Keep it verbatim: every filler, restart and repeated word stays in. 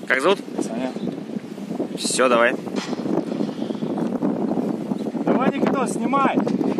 Как зовут? Саня. Все, давай. Давай, Никитос, снимай!